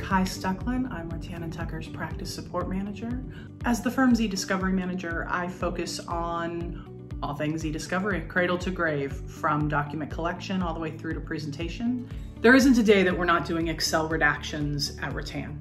Kyre Stucklin. I'm Rutan Tucker's Practice Support Manager. As the firm's Ediscovery Manager, I focus on all things Ediscovery, cradle to grave, from document collection all the way through to presentation. There isn't a day that we're not doing Excel redactions at Rutan.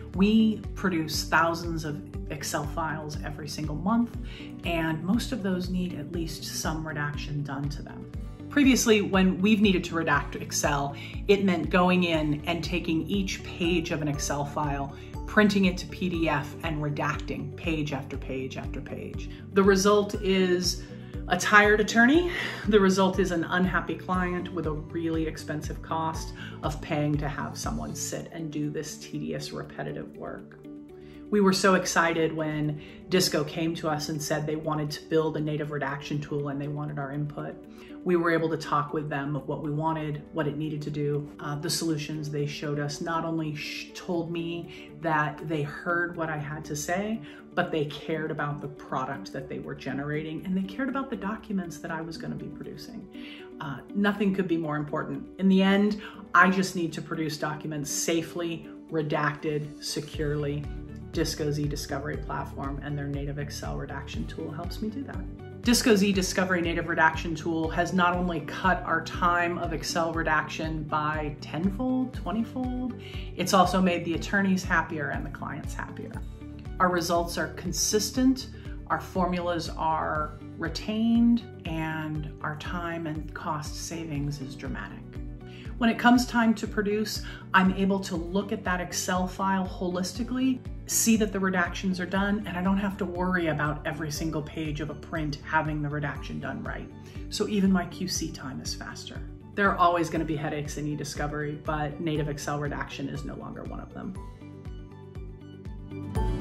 We produce thousands of Excel files every single month, and most of those need at least some redaction done to them. Previously, when we've needed to redact Excel, it meant going in and taking each page of an Excel file, printing it to PDF, and redacting page after page after page. The result is a tired attorney. The result is an unhappy client with a really expensive cost of paying to have someone sit and do this tedious, repetitive work. We were so excited when Disco came to us and said they wanted to build a native redaction tool and they wanted our input. We were able to talk with them of what we wanted, what it needed to do. The solutions they showed us not only told me that they heard what I had to say, but they cared about the product that they were generating, and they cared about the documents that I was going to be producing. Nothing could be more important. In the end, I just need to produce documents safely, redacted, securely. Disco's Ediscovery platform and their native Excel redaction tool helps me do that. Disco's Ediscovery native redaction tool has not only cut our time of Excel redaction by 10-fold, 20-fold, it's also made the attorneys happier and the clients happier. Our results are consistent, our formulas are retained, and our time and cost savings is dramatic. When it comes time to produce, I'm able to look at that Excel file holistically, see that the redactions are done, and I don't have to worry about every single page of a print having the redaction done right. So even my QC time is faster. There are always going to be headaches in Ediscovery, but native Excel redaction is no longer one of them.